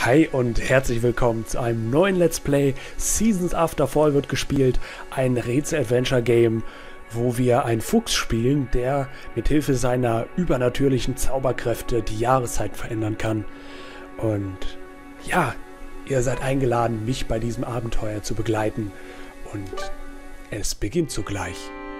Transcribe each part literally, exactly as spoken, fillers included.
Hi und herzlich willkommen zu einem neuen Let's Play. Seasons After Fall wird gespielt, ein Rätsel-Adventure-Game, wo wir einen Fuchs spielen, der mithilfe seiner übernatürlichen Zauberkräfte die Jahreszeit verändern kann. Und ja, ihr seid eingeladen, mich bei diesem Abenteuer zu begleiten. Und es beginnt sogleich.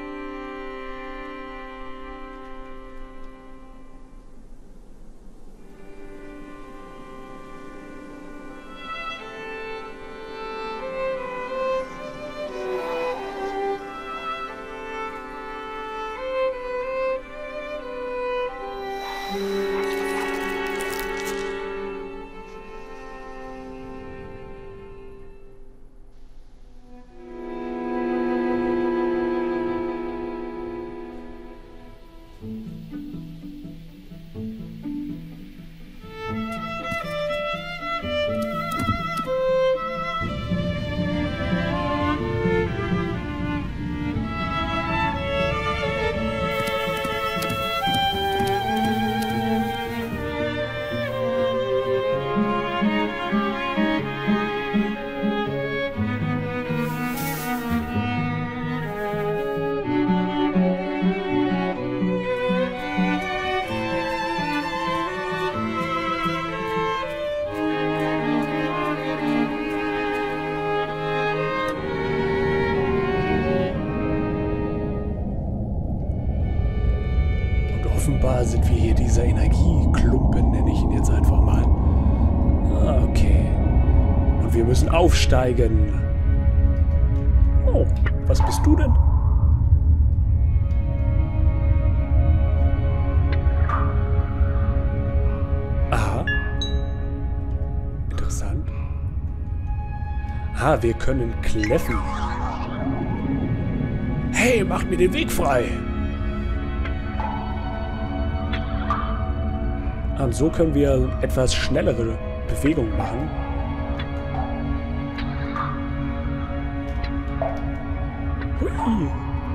Offenbar sind wir hier dieser Energieklumpen, nenne ich ihn jetzt einfach mal. Ah, okay. Und wir müssen aufsteigen. Oh, was bist du denn? Aha. Interessant. Ah, wir können kläffen. Hey, macht mir den Weg frei! Und so können wir etwas schnellere Bewegungen machen. Hui.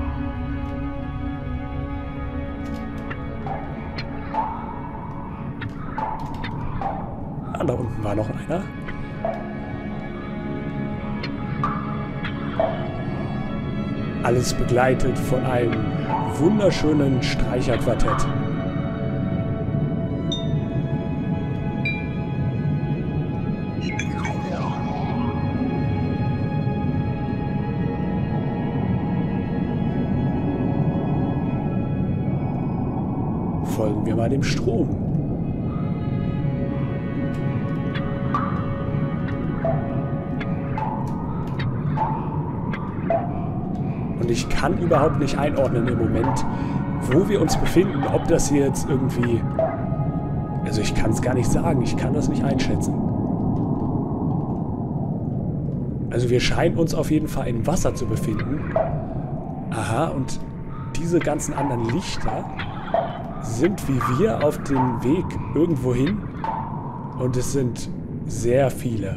Ah, da unten war noch einer. Alles begleitet von einem wunderschönen Streicherquartett. Folgen wir mal dem Strom. Und ich kann überhaupt nicht einordnen im Moment, wo wir uns befinden, ob das hier jetzt irgendwie... Also ich kann es gar nicht sagen, ich kann das nicht einschätzen. Also wir scheinen uns auf jeden Fall im Wasser zu befinden. Aha, und diese ganzen anderen Lichter sind wie wir auf dem Weg irgendwo hin, und es sind sehr viele.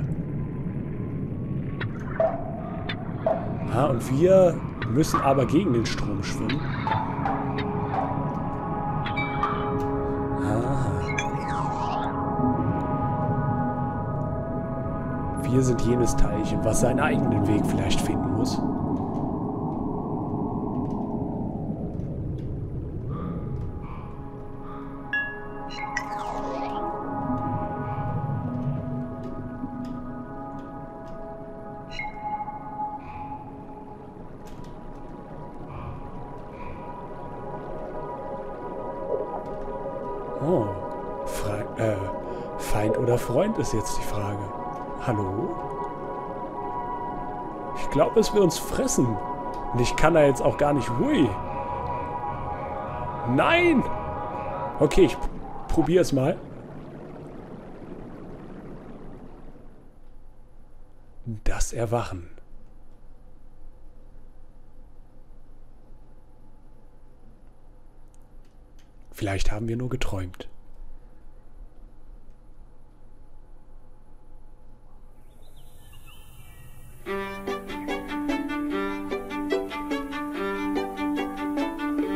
Ah, und wir müssen aber gegen den Strom schwimmen. Ah. Wir sind jenes Teilchen, was seinen eigenen Weg vielleicht finden muss. Oh, Fre äh, Feind oder Freund ist jetzt die Frage. Hallo? Ich glaube, es will uns fressen. Und ich kann da jetzt auch gar nicht... Hui! Nein! Okay, ich probiere es mal. Das Erwachen. Vielleicht haben wir nur geträumt.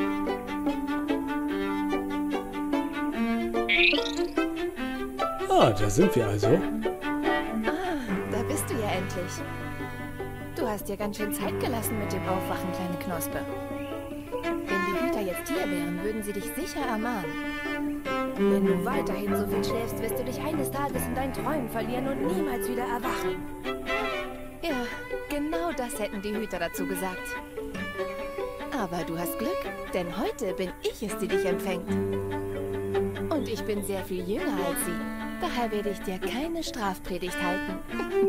Ah, da sind wir also. Ah, da bist du ja endlich. Du hast dir ganz schön Zeit gelassen mit dem Aufwachen, kleine Knospe. Wenn die Hüter jetzt hier wären, würden sie dich sicher ermahnen. Wenn du weiterhin so viel schläfst, wirst du dich eines Tages in deinen Träumen verlieren und niemals wieder erwachen. Ja, genau das hätten die Hüter dazu gesagt. Aber du hast Glück, denn heute bin ich es, die dich empfängt. Und ich bin sehr viel jünger als sie. Daher werde ich dir keine Strafpredigt halten.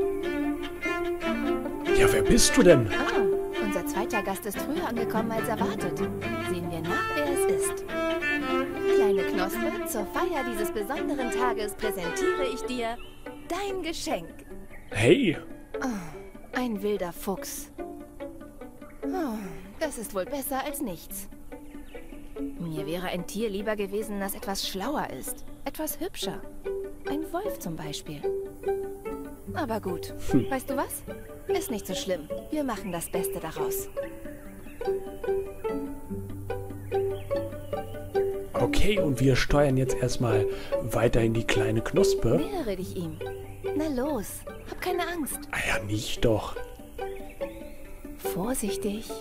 Ja, wer bist du denn? Ah, unser zweiter Gast ist früher angekommen als erwartet. Sehen wir nach, wer es ist. Kleine Knospe, zur Feier dieses besonderen Tages präsentiere ich dir dein Geschenk. Hey. Oh, ein wilder Fuchs. Oh, das ist wohl besser als nichts. Mir wäre ein Tier lieber gewesen, das etwas schlauer ist. Etwas hübscher. Ein Wolf zum Beispiel. Aber gut. Hm. Weißt du was? Ist nicht so schlimm. Wir machen das Beste daraus. Okay, und wir steuern jetzt erstmal weiter in die kleine Knospe. Nähere dich ihm. Na los, hab keine Angst. Ah ja, nicht doch. Vorsichtig.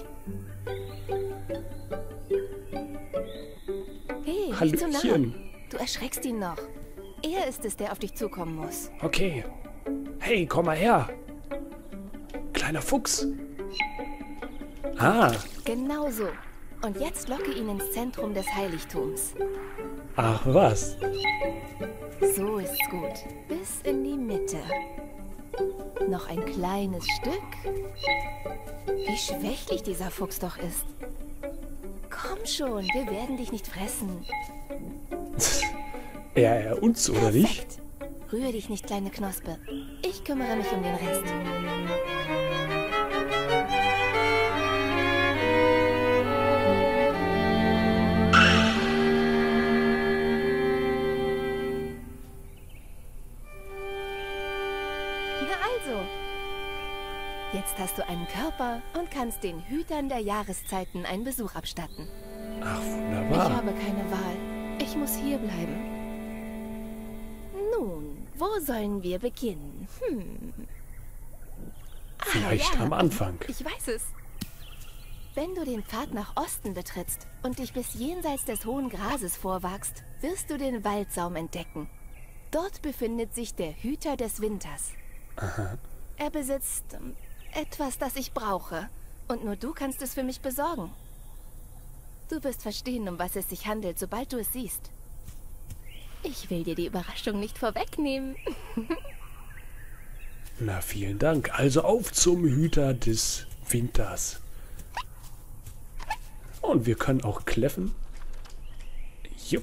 Hey, Hallöchen. nicht zu nah. Du erschreckst ihn noch. Er ist es, der auf dich zukommen muss. Okay. Hey, komm mal her. Kleiner Fuchs. Ah. Genau so. Und jetzt locke ihn ins Zentrum des Heiligtums. Ach was. So ist's gut. Bis in die Mitte. Noch ein kleines Stück. Wie schwächlich dieser Fuchs doch ist. Komm schon, wir werden dich nicht fressen. Ja, er uns, oder Perfekt. nicht? Rühre dich nicht, kleine Knospe. Ich kümmere mich um den Rest. Na also. Jetzt hast du einen Körper und kannst den Hütern der Jahreszeiten einen Besuch abstatten. Ach, Ich wunderbar. habe keine Wahl. Ich muss hier bleiben. Nun, wo sollen wir beginnen? Hm. Vielleicht Ah, ja. am Anfang. Ich weiß es. Wenn du den Pfad nach Osten betrittst und dich bis jenseits des hohen Grases vorwagst, wirst du den Waldsaum entdecken. Dort befindet sich der Hüter des Winters. Aha. Er besitzt ähm, etwas, das ich brauche. Und nur du kannst es für mich besorgen. Du wirst verstehen, um was es sich handelt, sobald du es siehst. Ich will dir die Überraschung nicht vorwegnehmen. Na, vielen Dank. Also auf zum Hüter des Winters. Und wir können auch kläffen. Jupp.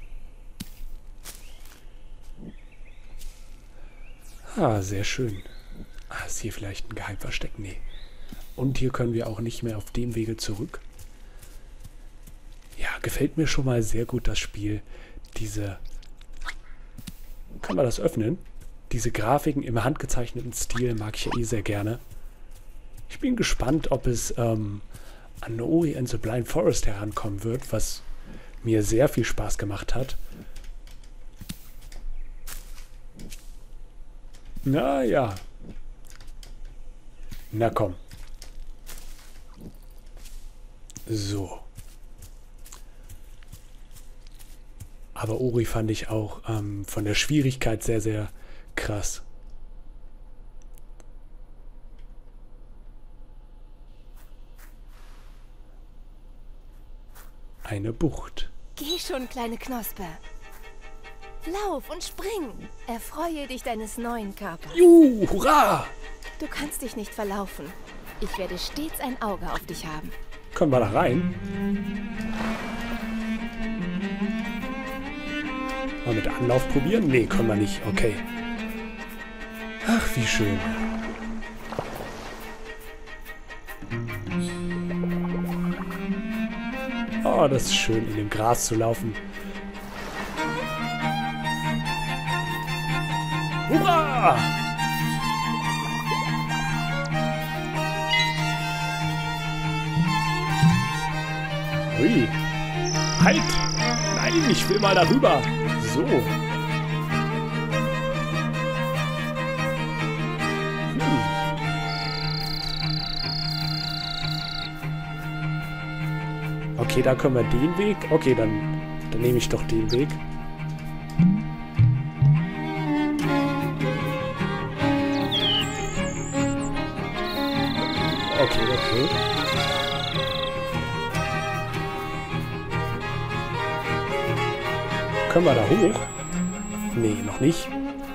Ah, sehr schön. Ah, ist hier vielleicht ein Geheimversteck? Nee. Und hier können wir auch nicht mehr auf dem Wege zurück. Ja, gefällt mir schon mal sehr gut das Spiel. Diese... Kann man das öffnen? Diese Grafiken im handgezeichneten Stil mag ich ja eh sehr gerne. Ich bin gespannt, ob es ähm, an Ori and the Blind Forest herankommen wird, was mir sehr viel Spaß gemacht hat. Na ja. Na komm. So. Aber Ori fand ich auch ähm, von der Schwierigkeit sehr, sehr krass. Eine Bucht. Geh schon, kleine Knospe. Lauf und spring. Erfreue dich deines neuen Körpers. Juhu, hurra! Du kannst dich nicht verlaufen. Ich werde stets ein Auge auf dich haben. Können wir da rein? Mal mit Anlauf probieren? Nee, können wir nicht. Okay. Ach, wie schön. Oh, das ist schön, in dem Gras zu laufen. Hurra! Ui. Halt! Nein, ich will mal darüber. So. Okay, da können wir den Weg. Okay, dann, dann nehme ich doch den Weg. Okay, okay. Können wir da hoch? Nee, noch nicht.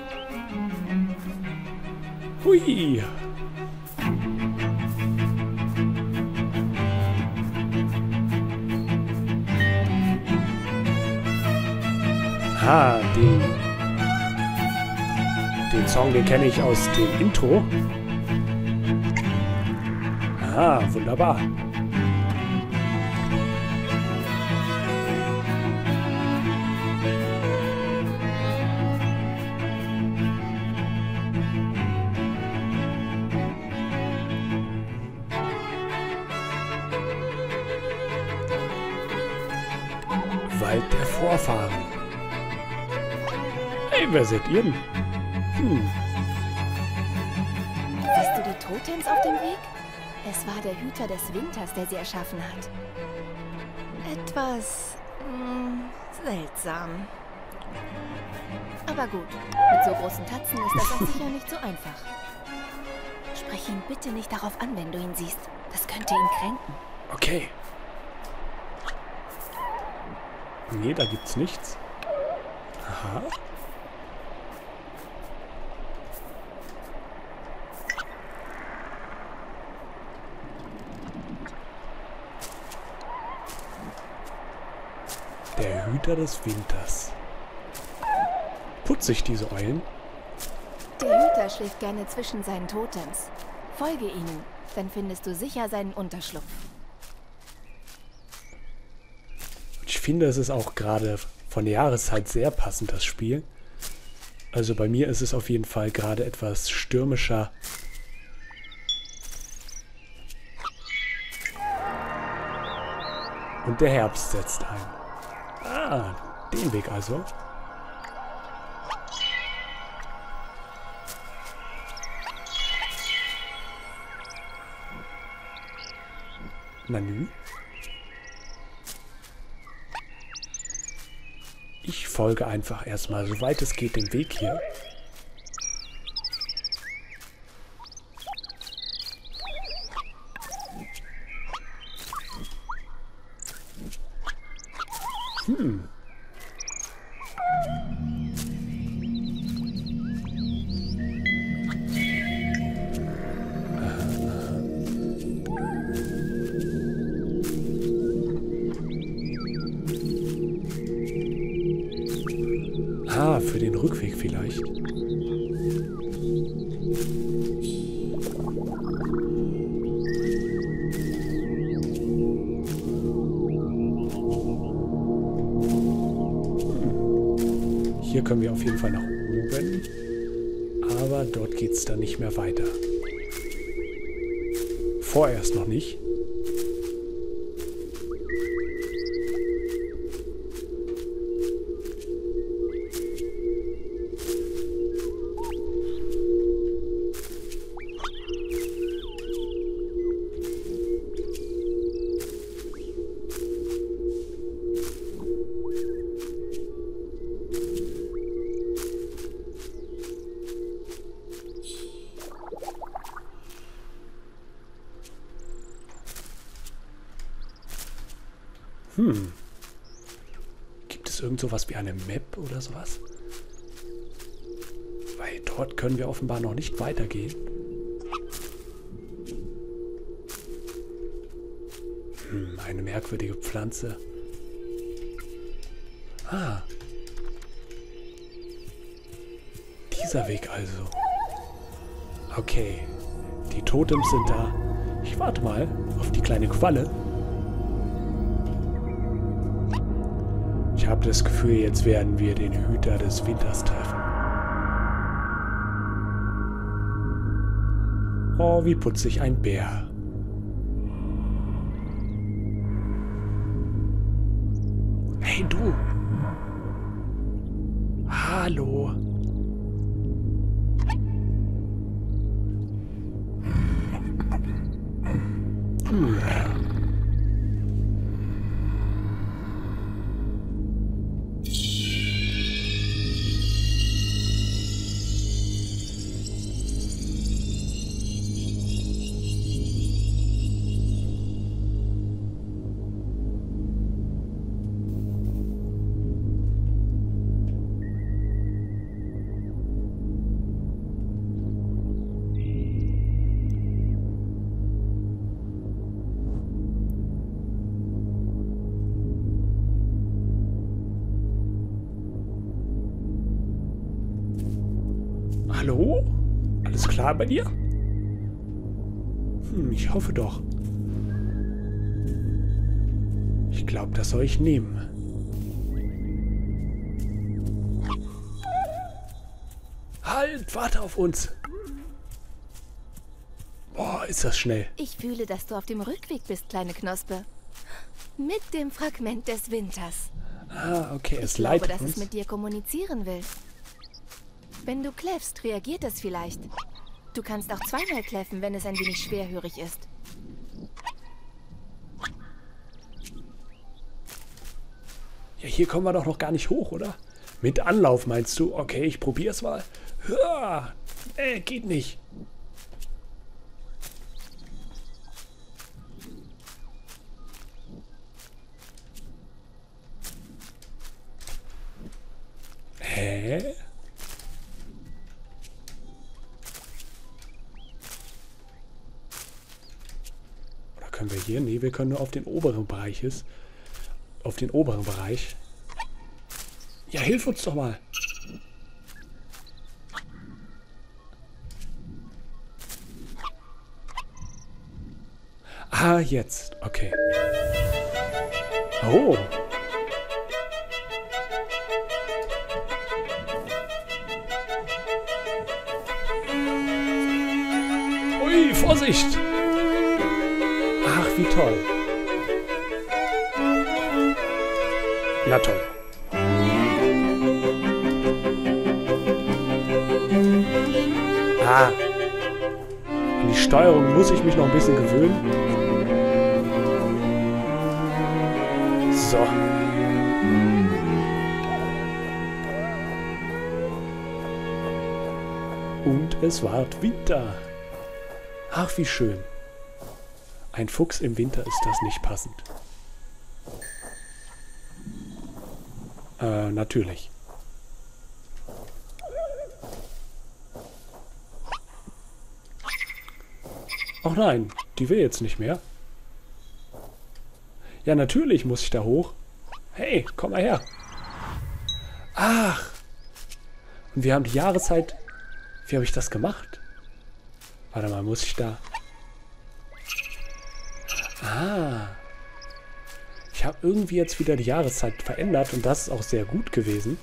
Hui. Ah, den, den Song, den kenne ich aus dem Intro. Ah, wunderbar. Wald der Vorfahren. Hey, wer seid ihr denn? Hm. Siehst du die Totems auf dem Weg? Es war der Hüter des Winters, der sie erschaffen hat. Etwas mh, seltsam. Aber gut, mit so großen Tatzen ist das auch sicher nicht so einfach. Sprech ihn bitte nicht darauf an, wenn du ihn siehst. Das könnte ihn kränken. Okay. Nee, da gibt's nichts. Aha. Der Hüter des Winters. Putzig, diese Eulen. Der Hüter schläft gerne zwischen seinen Totems. Folge ihnen, dann findest du sicher seinen Unterschlupf. Ich finde, es ist auch gerade von der Jahreszeit sehr passend, das Spiel. Also bei mir ist es auf jeden Fall gerade etwas stürmischer. Und der Herbst setzt ein. Ah, den Weg also. Nanu. Ich folge einfach erstmal, soweit es geht, den Weg hier. Hm. Ah, für den Rückweg vielleicht. Hier können wir auf jeden Fall nach oben. Aber dort geht es dann nicht mehr weiter. Vorerst noch nicht. Hm. Gibt es irgend sowas wie eine Map oder sowas? Weil dort können wir offenbar noch nicht weitergehen. Hm, eine merkwürdige Pflanze. Ah. Dieser Weg also. Okay. Die Totems sind da. Ich warte mal auf die kleine Qualle. Ich habe das Gefühl, jetzt werden wir den Hüter des Winters treffen. Oh, wie putzig ein Bär. Hey, du! Hallo! Hm. Hallo? Alles klar bei dir? Hm, ich hoffe doch. Ich glaube, das soll ich nehmen. Halt, warte auf uns. Boah, ist das schnell. Ich fühle, dass du auf dem Rückweg bist, kleine Knospe. Mit dem Fragment des Winters. Ah, okay, es ich glaube, leitet dass uns. es mit dir kommunizieren will. Wenn du kläffst, reagiert es vielleicht. Du kannst auch zweimal kläffen, wenn es ein wenig schwerhörig ist. Ja, hier kommen wir doch noch gar nicht hoch, oder? Mit Anlauf meinst du? Okay, ich probier's mal. Ja, äh, geht nicht. Hä? Oder können wir hier? Nee, wir können nur auf den oberen Bereich ist. Auf den oberen Bereich. Ja, hilf uns doch mal. Ah, jetzt. Okay. Oh. Ui, Vorsicht. Ach, wie toll. Na toll. Ah. An die Steuerung muss ich mich noch ein bisschen gewöhnen. So. Und es ward Winter. Ach, wie schön. Ein Fuchs im Winter, ist das nicht passend? Äh, natürlich. Ach nein, die will jetzt nicht mehr. Ja, natürlich muss ich da hoch. Hey, komm mal her. Ach. Und wir haben die Jahreszeit. Wie habe ich das gemacht? Warte mal, muss ich da... Ah. Ich habe irgendwie jetzt wieder die Jahreszeit verändert und das ist auch sehr gut gewesen.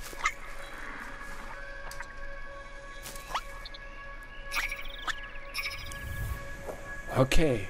Okay.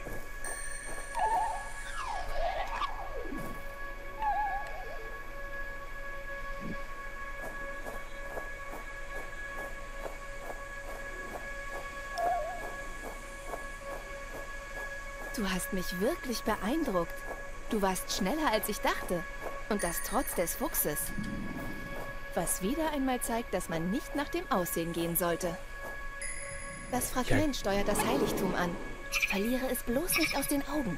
Du hast mich wirklich beeindruckt. Du warst schneller, als ich dachte. Und das trotz des Fuchses. Was wieder einmal zeigt, dass man nicht nach dem Aussehen gehen sollte. Das Fragment ja. steuert das Heiligtum an. Verliere es bloß nicht aus den Augen.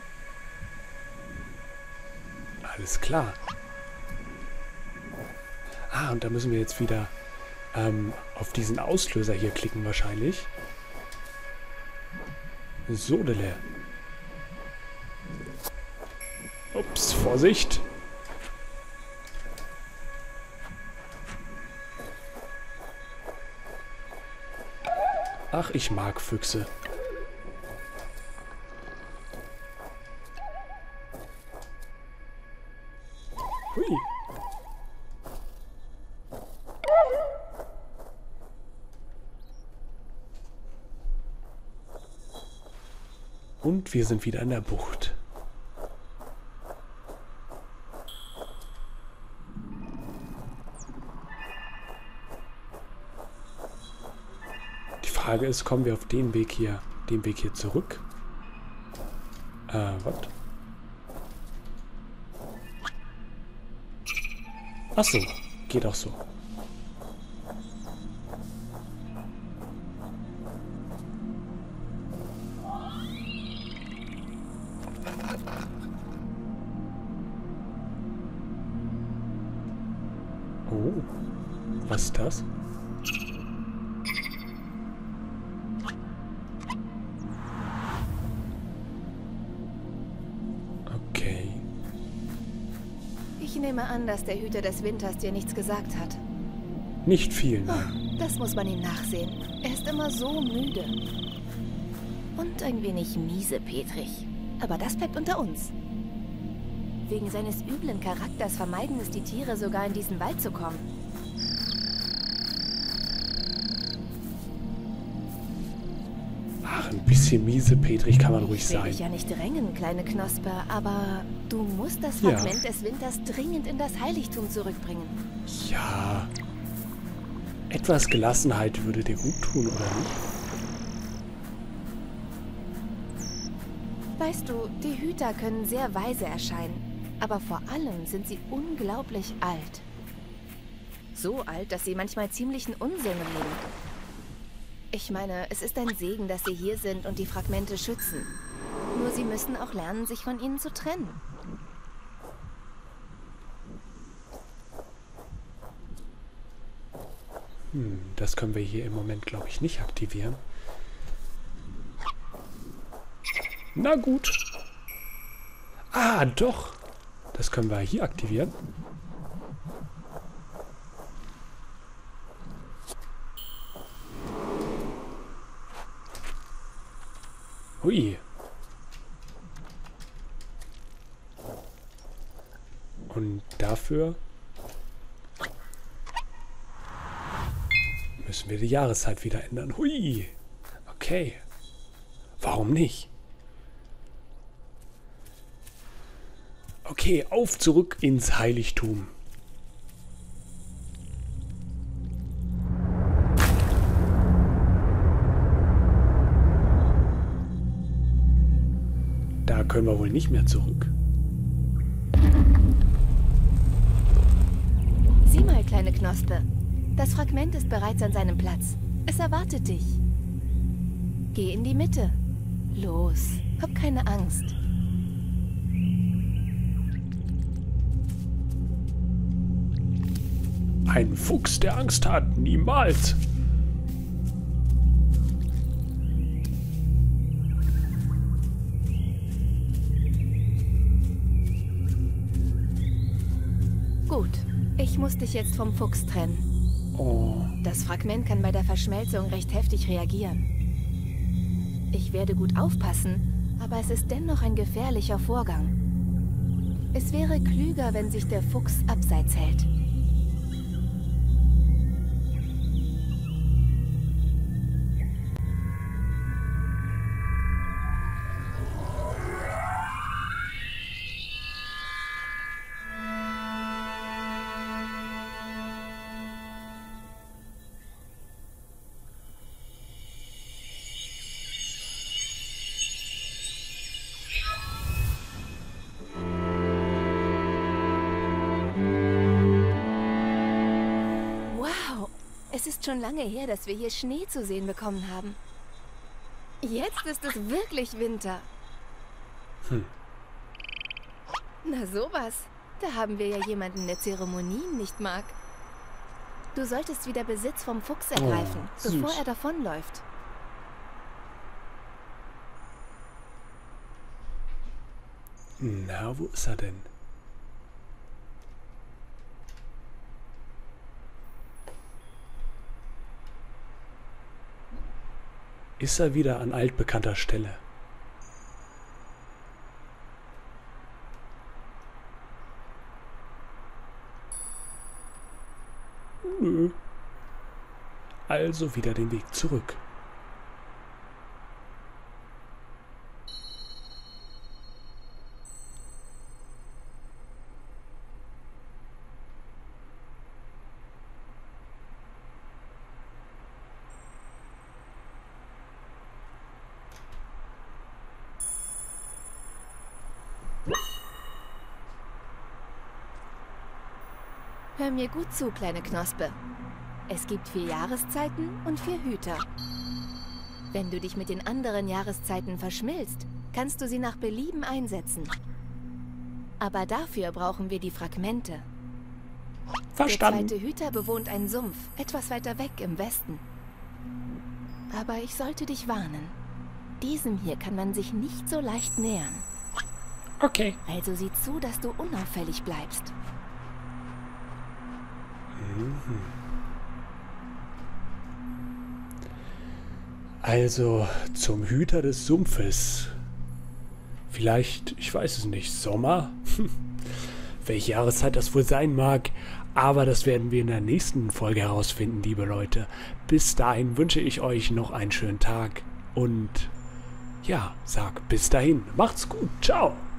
Alles klar. Ah, und da müssen wir jetzt wieder ähm, auf diesen Auslöser hier klicken wahrscheinlich. Sodele. Ups, Vorsicht. Ach, ich mag Füchse. Hui. Und wir sind wieder in der Bucht. Die Frage ist, kommen wir auf den Weg hier, den Weg hier zurück? Äh, was? Ach so, geht auch so. Oh, was ist das? Okay. Ich nehme an, dass der Hüter des Winters dir nichts gesagt hat. Nicht viel, nein. Oh, Das muss man ihm nachsehen. Er ist immer so müde. Und ein wenig miesepetrig. Aber das bleibt unter uns. Wegen seines üblen Charakters vermeiden es die Tiere sogar, in diesen Wald zu kommen. Ach, ein bisschen miesepetrig kann man ruhig Ich will sein. dich ja nicht drängen, kleine Knospe, aber du musst das Fragment ja. des Winters dringend in das Heiligtum zurückbringen. Ja. Etwas Gelassenheit würde dir gut tun, oder nicht? Weißt du, die Hüter können sehr weise erscheinen, aber vor allem sind sie unglaublich alt. So alt, dass sie manchmal ziemlichen Unsinn reden. Ich meine, es ist ein Segen, dass sie hier sind und die Fragmente schützen. Nur sie müssen auch lernen, sich von ihnen zu trennen. Hm, das können wir hier im Moment, glaube ich, nicht aktivieren. Na gut. Ah, doch. Das können wir hier aktivieren. Hui. Und dafür müssen wir die Jahreszeit wieder ändern. Hui. Okay. Warum nicht? Okay, auf zurück ins Heiligtum. Da können wir wohl nicht mehr zurück. Sieh mal, kleine Knospe. Das Fragment ist bereits an seinem Platz. Es erwartet dich. Geh in die Mitte. Los, hab keine Angst. Ein Fuchs, der Angst hat. Niemals. Gut, ich muss dich jetzt vom Fuchs trennen. Oh. Das Fragment kann bei der Verschmelzung recht heftig reagieren. Ich werde gut aufpassen, aber es ist dennoch ein gefährlicher Vorgang. Es wäre klüger, wenn sich der Fuchs abseits hält. Es ist schon lange her, dass wir hier Schnee zu sehen bekommen haben. Jetzt ist es wirklich Winter. Hm. Na sowas. Da haben wir ja jemanden, der Zeremonien nicht mag. Du solltest wieder Besitz vom Fuchs ergreifen, oh, bevor er davonläuft. Na, wo ist er denn? Ist er wieder an altbekannter Stelle? Nö. Also wieder den Weg zurück. Hör mir gut zu, kleine Knospe. Es gibt vier Jahreszeiten und vier Hüter. Wenn du dich mit den anderen Jahreszeiten verschmilzt, kannst du sie nach Belieben einsetzen. Aber dafür brauchen wir die Fragmente. Verstanden. Der zweite Hüter bewohnt einen Sumpf, etwas weiter weg im Westen. Aber ich sollte dich warnen. Diesem hier kann man sich nicht so leicht nähern. Okay. Also sieh zu, dass du unauffällig bleibst. Mhm. Also zum Hüter des Sumpfes. Vielleicht, ich weiß es nicht, Sommer? Welche Jahreszeit das wohl sein mag, aber das werden wir in der nächsten Folge herausfinden, liebe Leute. Bis dahin wünsche ich euch noch einen schönen Tag und ja, sag bis dahin. Macht's gut. Ciao.